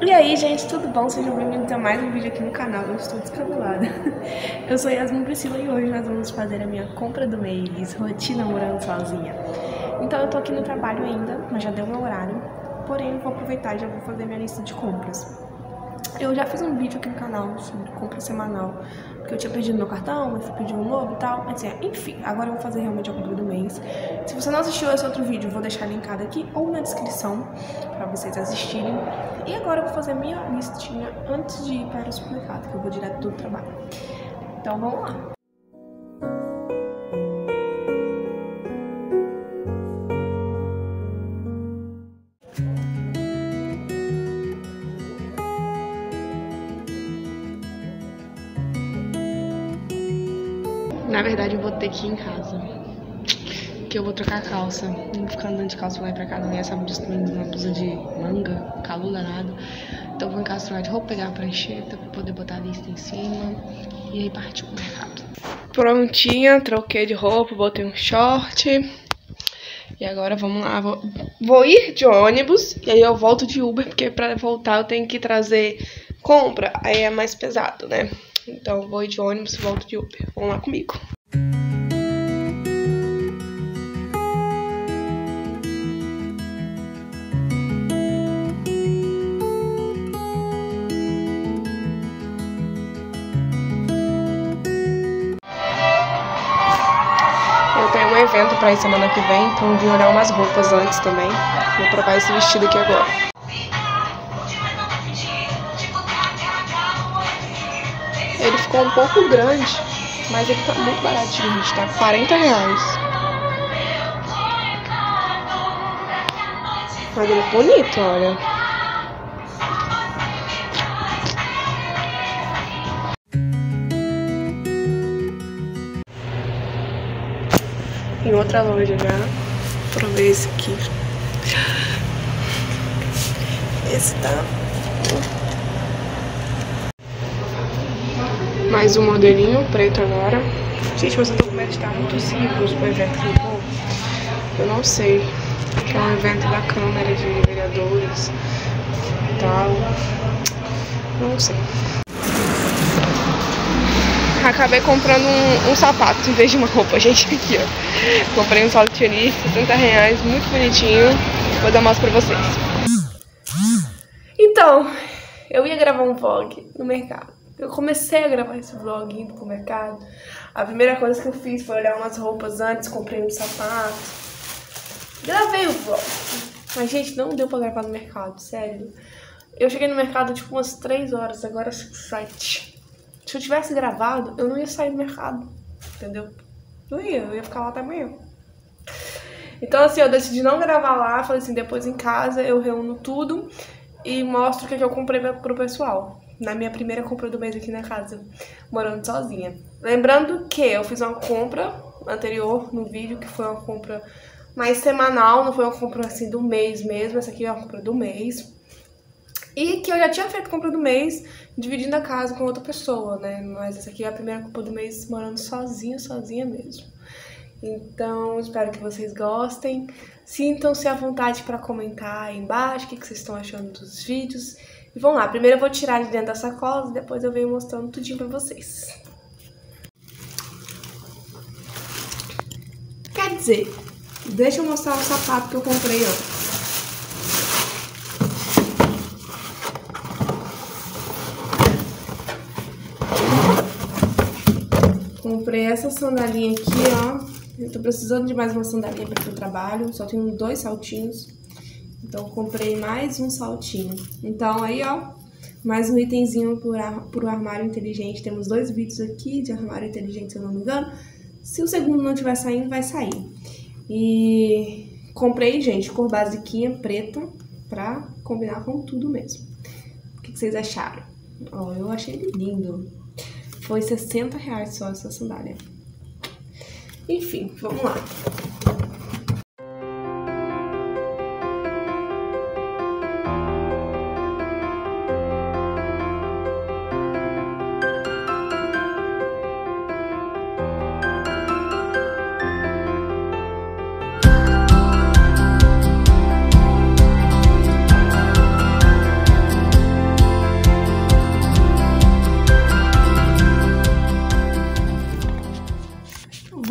E aí, gente, tudo bom? Sejam bem-vindos a mais um vídeo aqui no canal. Eu estou descabelada. Eu sou Yasmin Priscila e hoje nós vamos fazer a minha compra do mês, rotina morando sozinha. Então eu tô aqui no trabalho ainda, mas já deu meu horário. Porém, eu vou aproveitar e já vou fazer minha lista de compras. Eu já fiz um vídeo aqui no canal sobre compra semanal, porque eu tinha perdido meu cartão, mas eu pedi um novo e tal. Mas, enfim, agora eu vou fazer realmente a compra do mês. Se você não assistiu esse outro vídeo, eu vou deixar linkado aqui ou na descrição pra vocês assistirem. E agora eu vou fazer a minha listinha antes de ir para o supermercado, que eu vou direto do trabalho. Então vamos lá. Na verdade, eu vou ter que ir em casa, que eu vou trocar a calça. Não vou ficar andando de calça lá e pra cá, não ia sabe disso, uma blusa de manga, calor danado. Então eu vou em casa trocar de roupa, pegar a prancheta pra poder botar a lista em cima e aí partir pro mercado. Prontinha, troquei de roupa, botei um short. E agora vamos lá, vou ir de ônibus e aí eu volto de Uber, porque pra voltar eu tenho que trazer compra, aí é mais pesado, né? Então, vou ir de ônibus e volto de Uber. Vamos lá comigo. Eu tenho um evento pra ir semana que vem, então eu vim olhar umas roupas antes também. Vou provar esse vestido aqui agora. Ele ficou um pouco grande, mas ele tá muito baratinho, gente, tá R$40. Mas ele é bonito, olha. Em outra loja já, provei esse aqui. Esse tá... Mais um modelinho preto agora. Gente, mas eu tô com medo de estar muito simples pro evento que eu vou. Eu não sei. Que é um evento da Câmara de Vereadores e tal. Não sei. Acabei comprando um sapato em vez de uma roupa, gente. Aqui, ó. Comprei um salto ali, R$60, muito bonitinho. Vou dar mais pra vocês. Então, eu ia gravar um vlog no mercado. Eu comecei a gravar esse vlog indo pro mercado. A primeira coisa que eu fiz foi olhar umas roupas antes, comprei um sapato. Gravei o vlog. Mas, gente, não deu pra gravar no mercado, sério. Eu cheguei no mercado, tipo, umas 3 horas, agora são 7. Se eu tivesse gravado, eu não ia sair do mercado, entendeu? Eu ia ficar lá até amanhã. Então, assim, eu decidi não gravar lá. Falei assim, depois em casa eu reúno tudo e mostro o que eu comprei pro pessoal. Na minha primeira compra do mês aqui na casa, morando sozinha. Lembrando que eu fiz uma compra anterior no vídeo, que foi uma compra mais semanal, não foi uma compra assim do mês mesmo, essa aqui é uma compra do mês. E que eu já tinha feito compra do mês, dividindo a casa com outra pessoa, né? Mas essa aqui é a primeira compra do mês morando sozinha mesmo. Então, espero que vocês gostem. Sintam-se à vontade para comentar aí embaixo o que vocês estão achando dos vídeos. E vamos lá, primeiro eu vou tirar de dentro da sacola e depois eu venho mostrando tudinho pra vocês. Quer dizer, deixa eu mostrar o sapato que eu comprei antes. Comprei essa sandalinha aqui, ó. Eu tô precisando de mais uma sandalinha para ir pro trabalho, só tenho 2 saltinhos. Então, comprei mais um saltinho. Então, aí, ó, mais um itemzinho pro armário inteligente. Temos 2 vídeos aqui de armário inteligente, se eu não me engano. Se o segundo não estiver saindo, vai sair. E comprei, gente, cor basiquinha, preta, pra combinar com tudo mesmo. O que vocês acharam? Ó, eu achei ele lindo. Foi R$60 só essa sandália. Enfim, vamos lá.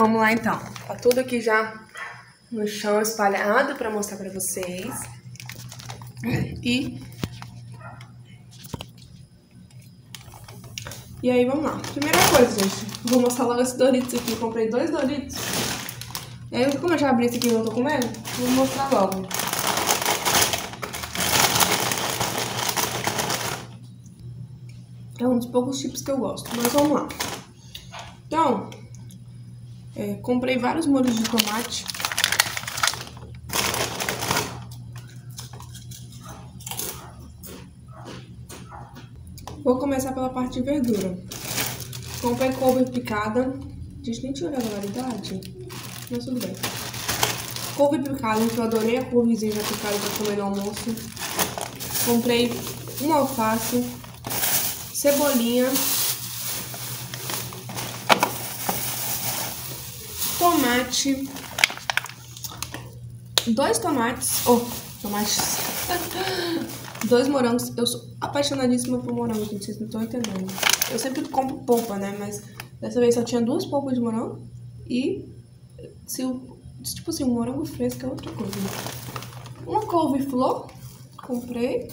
Vamos lá então. Tá tudo aqui já no chão espalhado pra mostrar pra vocês. E aí, vamos lá. Primeira coisa, gente. Vou mostrar logo esse Doritos aqui. Eu comprei 2 Doritos. E aí, como eu já abri esse aqui e eu tô comendo, vou mostrar logo. É um dos poucos chips que eu gosto. Mas vamos lá. Então, comprei vários molhos de tomate. Vou começar pela parte de verdura. Comprei couve picada. Gente, nem tinha olhado a validade, mas tudo bem. Couve picada, que eu adorei a couvezinha já picada pra comer no almoço. Comprei uma alface, cebolinha, tomate, 2 tomates, tomates, 2 morangos. Eu sou apaixonadíssima por morango, gente, vocês não estão entendendo. Eu sempre compro polpa, né, mas dessa vez só tinha 2 polpas de morango e, tipo assim, um morango fresco é outra coisa. Uma couve-flor, comprei.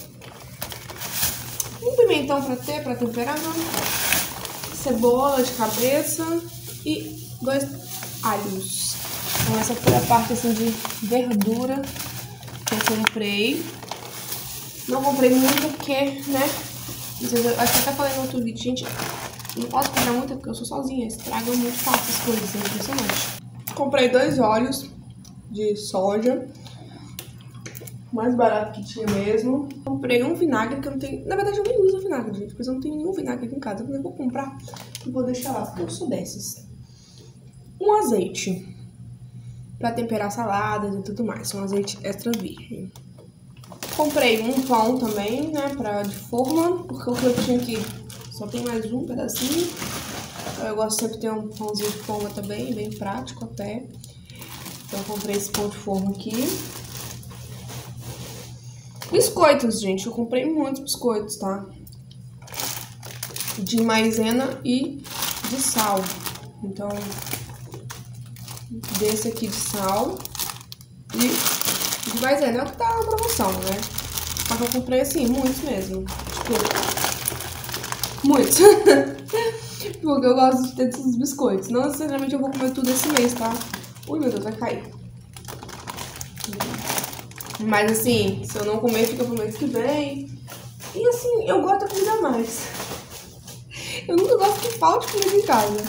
Um pimentão pra temperar, cebola de cabeça e 2 alhos. Então essa foi a parte assim de verdura que eu comprei. Não comprei muito porque, né, acho que até falei no outro vídeo, gente, não posso comprar muito porque eu sou sozinha, estraga muito fácil as coisas, é impressionante. Comprei 2 óleos de soja, mais barato que tinha mesmo. Comprei um vinagre que eu não tenho, na verdade eu nem uso vinagre, gente, porque eu não tenho nenhum vinagre aqui em casa. Eu vou comprar e vou deixar lá, porque eu sou dessas. Um azeite pra temperar saladas e tudo mais, um azeite extra virgem. Comprei um pão também, né, de forma, porque o que eu tinha aqui só tem mais um pedacinho. Eu gosto sempre de ter um pãozinho de forma também, bem prático até. Então eu comprei esse pão de forma aqui. Biscoitos, gente, eu comprei muitos biscoitos, tá? De maisena e de sal. Então, desse aqui de sal e de maisena é o que tá na promoção, né? Só que eu comprei assim, muitos mesmo. Tipo, muitos. Porque eu gosto de ter esses biscoitos. Não necessariamente eu vou comer tudo esse mês, tá? Ui, meu Deus, vai cair. Mas assim, se eu não comer, fica pro mês que vem. E assim, eu gosto da comida a mais. Eu nunca gosto que falte comida em casa.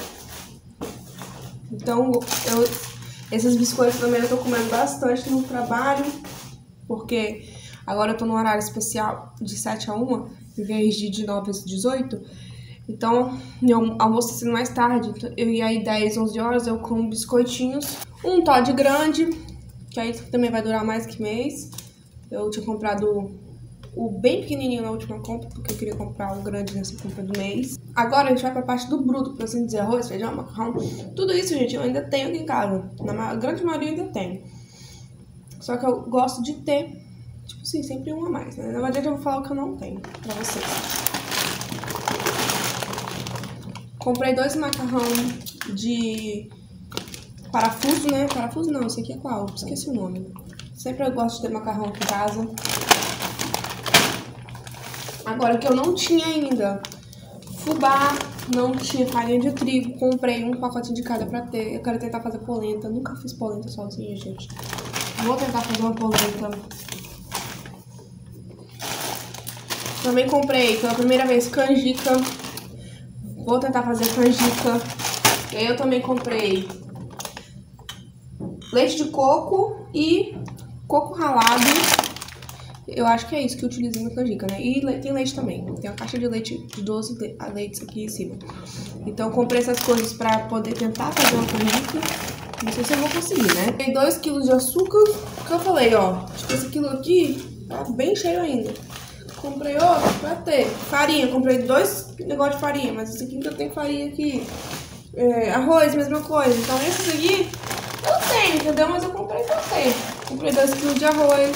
Então, esses biscoitos também eu tô comendo bastante no trabalho. Porque agora eu tô no horário especial de 7 a 1, em vez de 9 às 18. Então, meu almoço tá sendo mais tarde. E aí, 10, 11 horas, eu como biscoitinhos. Um Toddy grande, que aí também vai durar mais que mês. Eu tinha comprado o bem pequenininho na última compra, porque eu queria comprar o grande nessa compra do mês. Agora a gente vai pra parte do bruto, por assim dizer, arroz, feijão, macarrão. Tudo isso, gente, eu ainda tenho aqui em casa. Na grande maioria eu ainda tenho. Só que eu gosto de ter, tipo assim, sempre um a mais, né? Na verdade eu vou falar o que eu não tenho pra vocês. Comprei 2 macarrão de parafuso, né? Parafuso não, esse aqui é qual? Esqueci o nome. Sempre eu gosto de ter macarrão aqui em casa. Agora, o que eu não tinha ainda, fubá, não tinha farinha de trigo. Comprei um pacotinho de cada pra ter. Eu quero tentar fazer polenta. Nunca fiz polenta sozinha, gente. Vou tentar fazer uma polenta. Também comprei pela primeira vez canjica. Vou tentar fazer canjica. E aí eu também comprei leite de coco e coco ralado. Eu acho que é isso que eu utilizo na canjica, né? E tem leite também. Tem uma caixa de leite de 12 leites aqui em cima. Então eu comprei essas coisas pra poder tentar fazer uma canjica. Não sei se eu vou conseguir, né? Tem 2 kg de açúcar, que eu falei, ó. Tipo, esse quilo aqui tá bem cheio ainda. Comprei outro pra ter. Farinha, comprei 2 negócios de farinha, mas esse aqui que eu tenho farinha aqui. Arroz, mesma coisa. Então esses aqui eu tenho, entendeu? Mas eu comprei pra ter. Comprei 2 kg de arroz,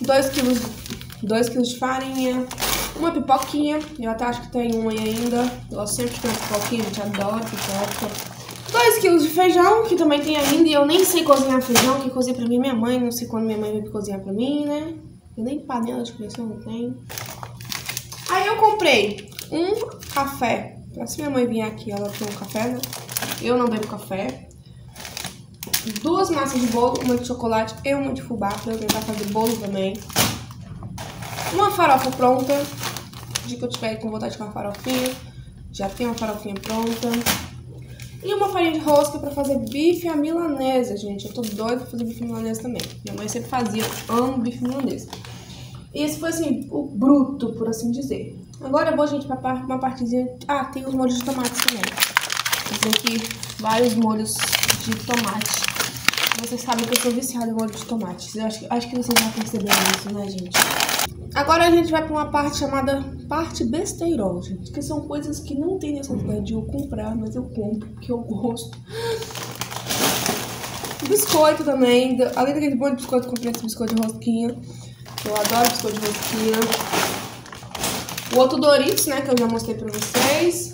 2 kg de farinha, uma pipoquinha. Eu até acho que tem uma aí ainda. Eu gosto sempre de ter uma pipoquinha, a gente adora pipoca. 2 quilos de feijão, que também tem ainda, e eu nem sei cozinhar feijão, que cozinha pra mim minha mãe, não sei quando minha mãe vai cozinhar pra mim, né? Eu nem panela de pressão não tenho. Aí eu comprei um café, se minha mãe vier aqui, ela tem um café, né? Eu não bebo café. 2 massas de bolo, uma de chocolate e uma de fubá, pra eu tentar fazer bolo também. Uma farofa pronta, de que eu tiver com vontade de uma farofinha, já tem uma farofinha pronta. E uma farinha de rosca pra fazer bife à milanesa, gente. Eu tô doida pra fazer bife milanesa também. Minha mãe sempre fazia, eu amo bife milanesa. E esse foi assim, o bruto, por assim dizer. Agora eu vou, gente, pra uma partezinha... Ah, tem os molhos de tomate também. Tem aqui vários molhos de tomate. Vocês sabem que eu sou viciada em molho de tomate. Eu acho que vocês já perceberam isso, né, gente? Agora a gente vai pra uma parte chamada parte besteirol, gente. Que são coisas que não tem necessidade de eu comprar, mas eu compro, porque eu gosto. Biscoito também. Além daquele monte de biscoito, eu comprei esse biscoito de rosquinha. Eu adoro biscoito de rosquinha. O outro Doritos, né, que eu já mostrei pra vocês.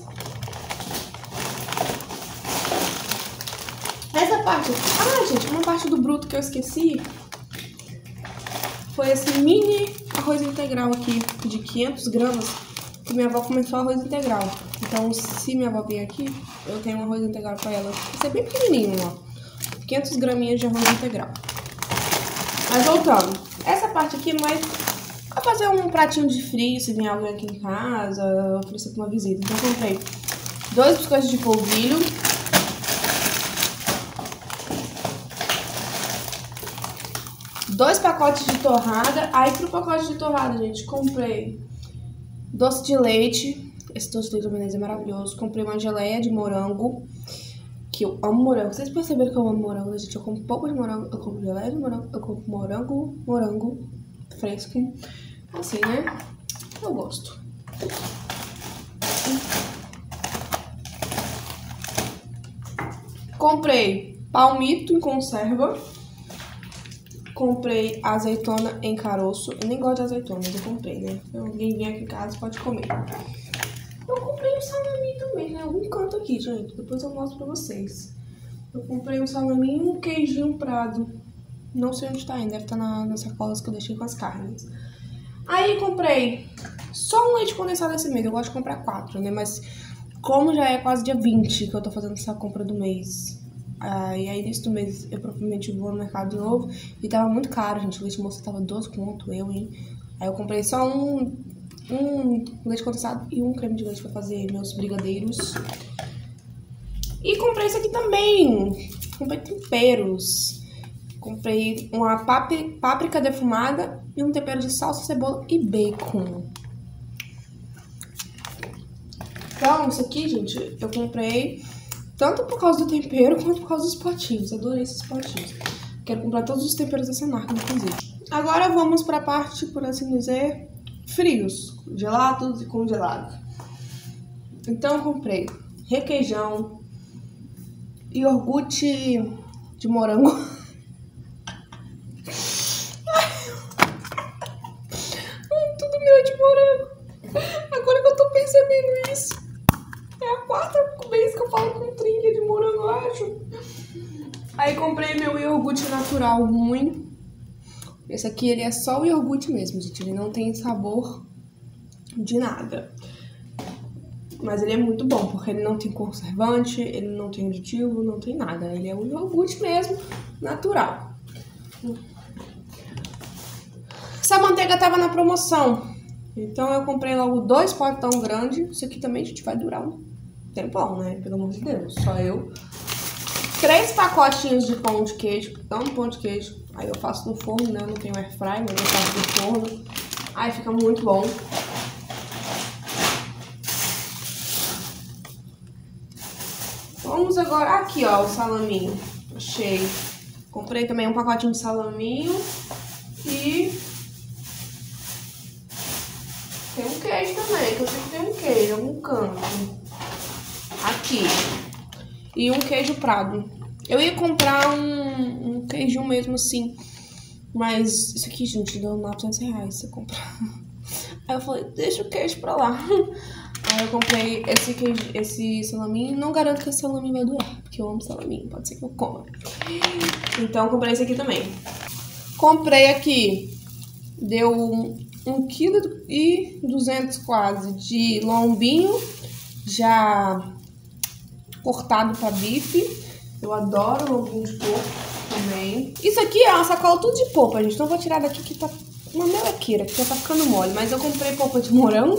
Essa parte... Ah, gente, uma parte do bruto que eu esqueci foi esse mini arroz integral aqui, de 500 gramas, que minha avó começou arroz integral. Então, se minha avó vier aqui, eu tenho um arroz integral pra ela. Esse é bem pequenininho, ó. 500 graminhas de arroz integral. Mas voltando. Essa parte aqui é mais pra fazer um pratinho de frio, se vier alguém aqui em casa, oferecer pra uma visita. Então, eu comprei 2 biscoitos de polvilho. 2 pacotes de torrada. Aí pro pacote de torrada, gente, comprei doce de leite. Esse doce de leite da Veneza é maravilhoso. Comprei uma geleia de morango, que eu amo morango. Vocês perceberam que eu amo morango, né, gente? Eu compro um pouco de morango, eu compro geleia de morango, eu compro morango fresco. Assim, né? Eu gosto. Comprei palmito em conserva. Comprei azeitona em caroço. Eu nem gosto de azeitona, mas eu comprei, né? Se alguém vier aqui em casa, pode comer. Eu comprei um salame também, né? Algum canto aqui, gente. Depois eu mostro pra vocês. Eu comprei um salame e um queijinho prado. Não sei onde tá ainda. Deve estar nas sacolas que eu deixei com as carnes. Aí comprei só um leite condensado esse mês. Eu gosto de comprar 4, né? Mas como já é quase dia 20 que eu tô fazendo essa compra do mês... E aí, início do mês, eu provavelmente vou no mercado de novo. E tava muito caro, gente. O leite moça tava 12 conto, hein? Aí eu comprei só um leite condensado e um creme de leite pra fazer meus brigadeiros. E comprei isso aqui também. Comprei temperos. Comprei uma páprica defumada e um tempero de salsa, cebola e bacon. Então, isso aqui, gente, eu comprei... Tanto por causa do tempero, quanto por causa dos potinhos. Adorei esses potinhos. Quero comprar todos os temperos dessa marca, inclusive. Agora vamos pra parte, por assim dizer, frios. Gelados e congelados. Então eu comprei requeijão, iogurte de morango. Tudo meu é de morango. Agora que eu tô percebendo isso. É a 4ª vez que eu falo com trinca de morango, eu acho. Aí comprei meu iogurte natural ruim. Esse aqui, ele é só o iogurte mesmo, gente. Ele não tem sabor de nada. Mas ele é muito bom, porque ele não tem conservante, ele não tem aditivo, não tem nada. Ele é um iogurte mesmo, natural. Essa manteiga tava na promoção. Então eu comprei logo 2 potão grandes. Isso aqui também, gente, vai durar um tempão, né? Pelo amor de Deus, só eu. 3 pacotinhos de pão de queijo. Amo pão de queijo. Aí eu faço no forno, né? Eu não tenho air fry, mas eu faço no forno. Aí fica muito bom. Vamos agora... Aqui, ó, o salaminho. Achei. Comprei também um pacotinho de salaminho. E... tem um queijo também, que eu sei que tem um queijo, algum canto. Aqui. E um queijo prado. Eu ia comprar um queijinho mesmo assim. Mas isso aqui, gente, deu R$900 se eu comprar. Aí eu falei, deixa o queijo pra lá. Aí eu comprei esse salaminho. Não garanto que esse salaminho vai durar, porque eu amo salaminho, pode ser que eu coma. Então eu comprei esse aqui também. Comprei aqui, deu 1,2 kg quase de lombinho, já cortado pra bife. Eu adoro lombinho de porco também. Isso aqui é uma sacola tudo de polpa, gente. Não vou tirar daqui que tá uma melequeira, que já tá ficando mole. Mas eu comprei polpa de morango.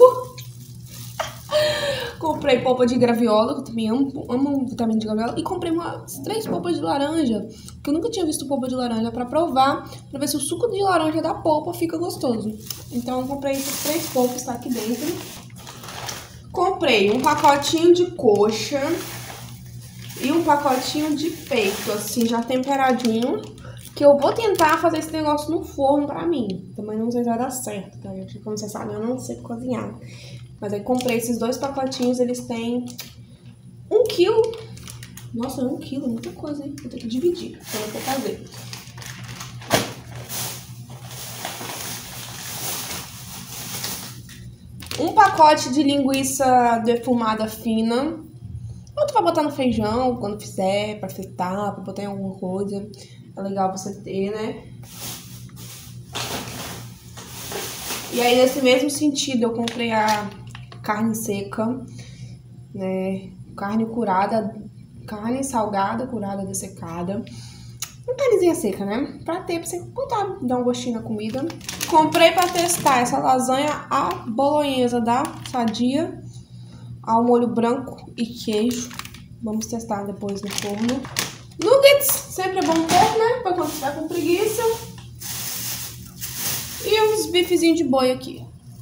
Comprei polpa de graviola, que eu também amo vitamina de graviola. E comprei umas 3 polpas de laranja, que eu nunca tinha visto polpa de laranja, pra provar, pra ver se o suco de laranja da polpa fica gostoso. Então eu comprei essas 3 polpas, tá aqui dentro. Comprei um pacotinho de coxa e um pacotinho de peito, assim, já temperadinho. Que eu vou tentar fazer esse negócio no forno pra mim. Também não sei se vai dar certo, tá, gente? Como vocês sabem, eu não sei cozinhar. Mas aí comprei esses 2 pacotinhos, eles têm 1 kg. Nossa, 1 kg, muita coisa, hein? Vou ter que dividir quando eu for fazer. Um pacote de linguiça defumada fina. Outro pra botar no feijão, quando fizer, pra fritar, pra botar em alguma coisa. É legal você ter, né? E aí, nesse mesmo sentido, eu comprei a carne seca, né? Carne curada, carne salgada, curada, dessecada. Uma carnezinha seca, né? Pra ter, pra você botar, dar um gostinho na comida. Comprei pra testar essa lasanha à bolonhesa da Sadia, ao molho branco e queijo. Vamos testar depois no forno. Nuggets, sempre é bom ter, né? Pra quando você tá com preguiça. E uns bifezinhos de boi aqui.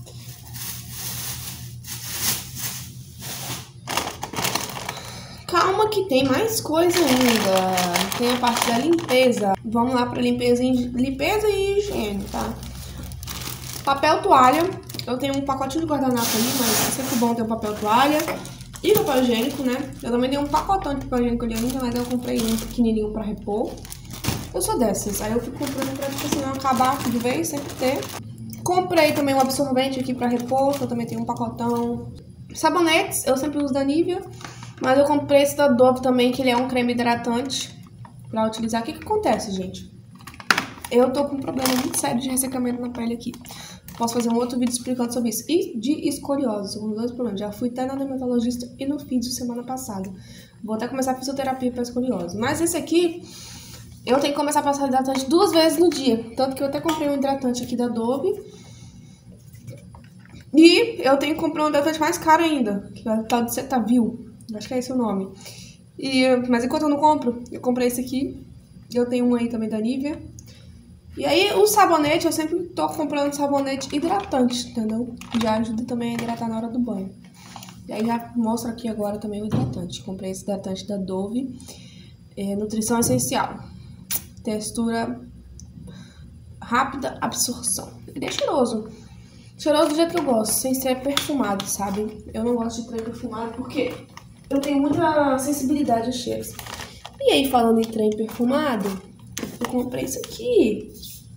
Calma que tem mais coisa ainda. Tem a parte da limpeza. Vamos lá pra limpeza e higiene, tá? Papel toalha. Eu tenho um pacotinho de guardanapo ali, mas é sempre bom ter um papel toalha. E papel higiênico, né? Eu também tenho um pacotão de papel higiênico ali ainda, mas eu comprei um pequenininho pra repor. Eu sou dessas, aí eu fico comprando pra, tipo assim, não acabar de vez, sempre ter. Comprei também um absorvente aqui pra repor, que eu também tenho um pacotão. Sabonetes, eu sempre uso da Nivea, mas eu comprei esse da Dove também, que ele é um creme hidratante pra utilizar. O que que acontece, gente? Eu tô com um problema muito sério de ressecamento na pele aqui. Posso fazer um outro vídeo explicando sobre isso. E de escoliose, são os 2 problemas. Já fui até na dermatologista e no físio semana passada. Vou até começar a fisioterapia pra escoliose. Mas esse aqui, eu tenho que começar a passar hidratante 2 vezes no dia. Tanto que eu até comprei um hidratante aqui da Dove. E eu tenho que comprar um hidratante mais caro ainda, que é o tal de Cetaphil. Acho que é esse o nome. Mas enquanto eu não compro, eu comprei esse aqui. Eu tenho um aí também da Nivea. E aí, o sabonete, eu sempre tô comprando sabonete hidratante, entendeu? Já ajuda também a hidratar na hora do banho. E aí, já mostro aqui agora também o hidratante. Comprei esse hidratante da Dove, Nutrição Essencial. Textura rápida, absorção. Ele é cheiroso. Cheiroso do jeito que eu gosto, sem ser perfumado, sabe? Eu não gosto de trem perfumado porque eu tenho muita sensibilidade a cheiros. E aí, falando em trem perfumado, eu comprei isso aqui.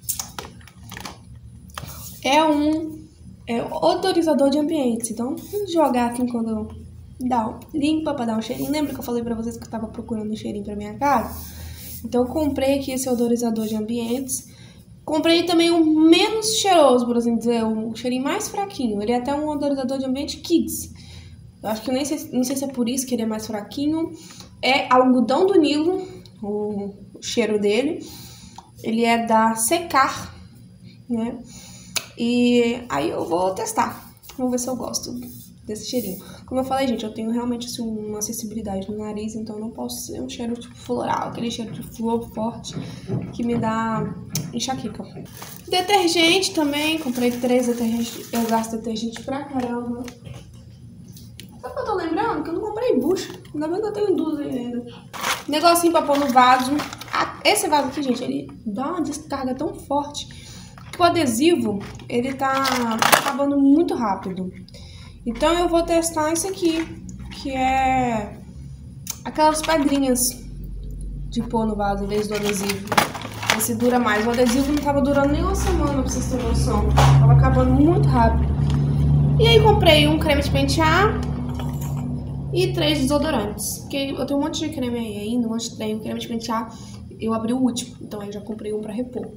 É um odorizador de ambientes. Então, vamos jogar assim quando limpa pra dar um cheirinho. Lembra que eu falei pra vocês que eu tava procurando um cheirinho pra minha casa? Então, eu comprei aqui esse odorizador de ambientes. Comprei também um menos cheiroso, por assim dizer, um cheirinho mais fraquinho. Ele é até um odorizador de ambiente Kids. Eu acho que não sei se é por isso que ele é mais fraquinho. É algodão do Nilo, o cheiro dele. Ele é da Secar, né? E aí eu vou testar. Vamos ver se eu gosto desse cheirinho. Como eu falei, gente, eu tenho realmente assim, uma sensibilidade no nariz, então eu não posso ser um cheiro tipo floral, aquele cheiro de flor forte que me dá enxaqueca. Detergente também, comprei 3 detergentes. Eu gasto detergente pra caramba. Sabe o que eu tô lembrando? Que eu não comprei bucha. Ainda bem que eu tenho 2 aí ainda. Negocinho pra pôr no vaso. Esse vaso aqui, gente, ele dá uma descarga tão forte que o adesivo, ele tá acabando muito rápido. Então eu vou testar esse aqui, que é aquelas pedrinhas de pôr no vaso em vez do adesivo. Esse dura mais. O adesivo não tava durando nem uma semana, pra vocês terem noção. Tava acabando muito rápido. E aí comprei um creme de pentear e 3 desodorantes. Porque eu tenho um monte de creme aí ainda, um monte de creme de pentear. Eu abri o último, então aí já comprei um pra repor.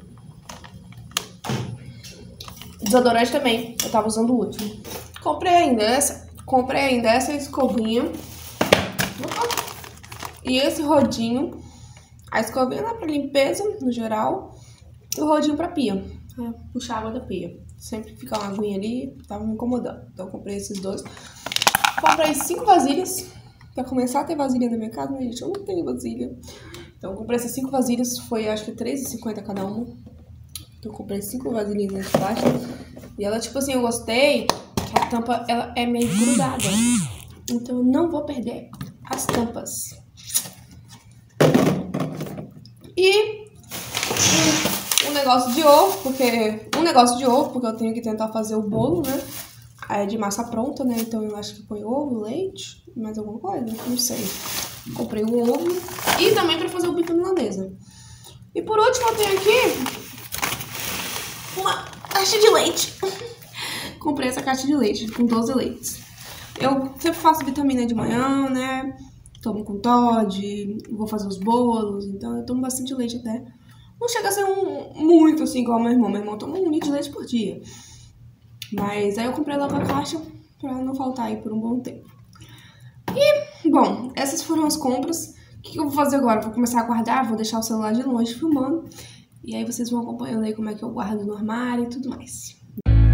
Desodorante também, eu tava usando o último. Comprei ainda essa escovinha. E esse rodinho. A escovinha lá pra limpeza, no geral. E o rodinho pra pia. Puxar água da pia. Sempre fica uma aguinha ali, tava me incomodando. Então eu comprei esses dois. Comprei 5 vasilhas. Pra começar a ter vasilha na minha casa, né, gente? Eu não tenho vasilha. Então eu comprei essas 5 vasilhas. Foi acho que R$3,50 cada uma. Então eu comprei 5 vasilhinhas de plástico. E ela, tipo assim, eu gostei que a tampa, ela é meio grudada. Então eu não vou perder as tampas. E um negócio de ovo, porque eu tenho que tentar fazer o bolo, né? Aí é de massa pronta, né? Então eu acho que põe ovo, leite, mais alguma coisa, não sei. Comprei um ovo e também pra fazer o bife milanesa. E por último eu tenho aqui uma caixa de leite. Comprei essa caixa de leite com 12 leites. Eu sempre faço vitamina de manhã, né? Tomo com Toddy, vou fazer os bolos, então eu tomo bastante leite até. Não chega a ser muito assim igual meu irmão. Meu irmão toma 1 litro de leite por dia. Mas aí eu comprei logo a caixa pra não faltar aí por um bom tempo. E, bom, essas foram as compras. O que eu vou fazer agora? Vou começar a guardar, vou deixar o celular de longe filmando. E aí vocês vão acompanhando aí como é que eu guardo no armário e tudo mais.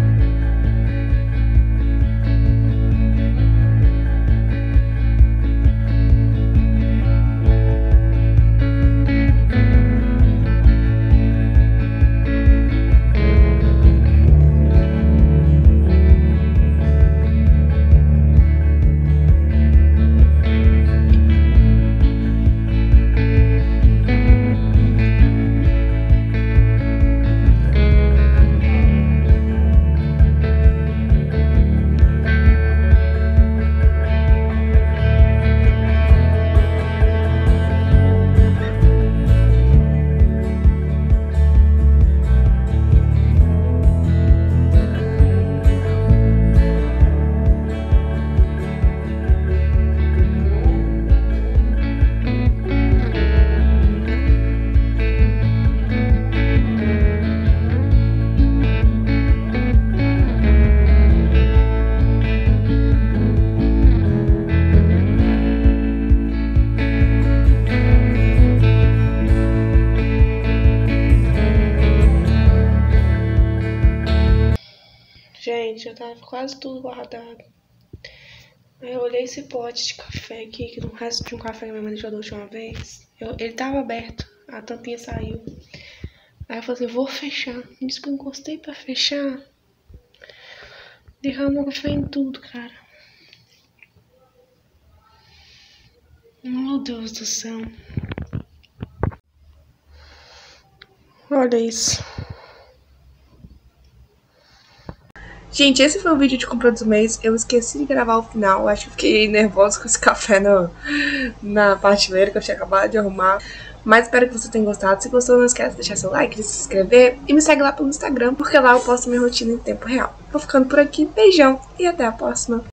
Gente, já tava quase tudo guardado. Aí eu olhei esse pote de café aqui, que no resto de um café que minha mãe deixou da última vez. Ele tava aberto, a tampinha saiu. Aí eu falei assim, vou fechar. Disse que eu encostei pra fechar. Derramou café em tudo, cara. Meu Deus do céu. Olha isso. Gente, esse foi o vídeo de compra do mês. Eu esqueci de gravar o final. Acho que fiquei nervosa com esse café na prateleira que eu tinha acabado de arrumar. Mas espero que você tenha gostado. Se gostou, não esquece de deixar seu like, de se inscrever. E me segue lá pelo Instagram, porque lá eu posto minha rotina em tempo real. Vou ficando por aqui. Beijão e até a próxima.